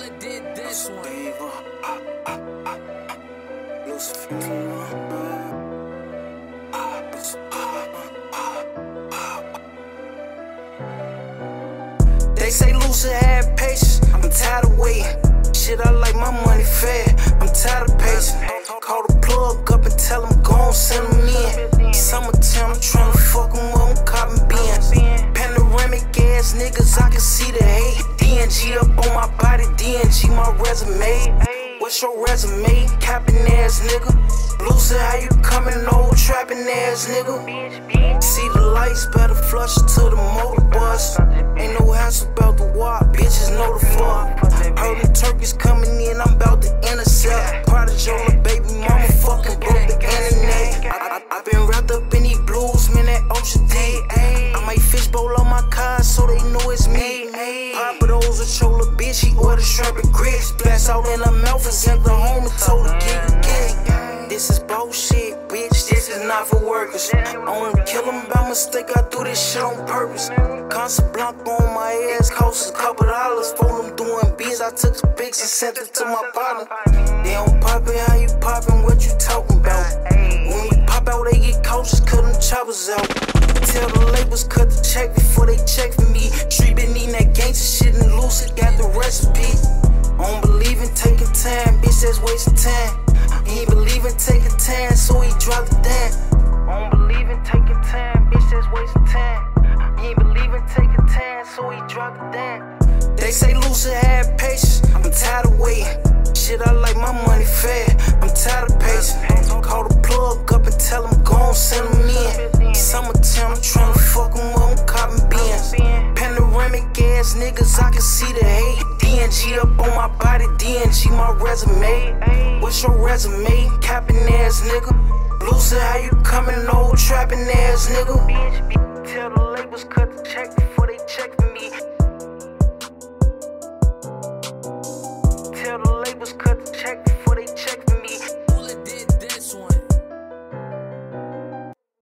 one did this one. They say Lucid had patience, I'm tired of waiting. Shit, I like my money fair, I'm tired of pacing. Call the plug up and tell him gon' send him in. Summertime, I'm tryna fuck him up, I'm copping beans. Panoramic ass niggas, I can see the hate. DNG up on my body, DNG my resume. What's your resume? Capping ass nigga. Lucid, how you coming, old trapping ass nigga? See the lights, better flush it to the motor bus. Ain't no hassle about the walk, bitches know the fuck. Heard the turkeys coming in, I'm about to intercept. Prodigy, little baby mama fucking broke the internet. I been wrapped up in these blues, man, that ocean deep. I might fishbowl on my car so they know it's me. Papa those with your little bitch, he ordered shrimp and grits. Blast out in her mouth and sent her home and told her get it. This is bullshit, bitch, this is not for workers. I wanna kill them by mistake, I do this shit on purpose. Casablanca on my ass costs a couple dollars. For them doing beats, I took the pics and sent it to my partner. They don't pop it, how you poppin', what you talking about? When we pop out, they get coaches, cut them choppers out. Tell the labels cut the check before they check for me. Street been eating that gangsta shit and Lucid got the recipe. I don't believe in taking time, bitch, that's wasting time. He ain't believe in taking time, so he dropped it down. I don't believe in taking time, bitch, that's wasting time. He ain't believe in taking time, so he dropped it down. They say Lucid had patience, I'm tired of waiting. Shit, I like my money fair, I'm tired of pacing. Call the plug up and tell him gon' send him in. Summertime, I'm tryna fuck him up, I'm copping beans. Panoramic ass niggas, I can see the hate. DNG up on my body, DNG my resume. What's your resume? Capping ass nigga. Lucid, how you coming, old trapping ass nigga? Tell the labels cut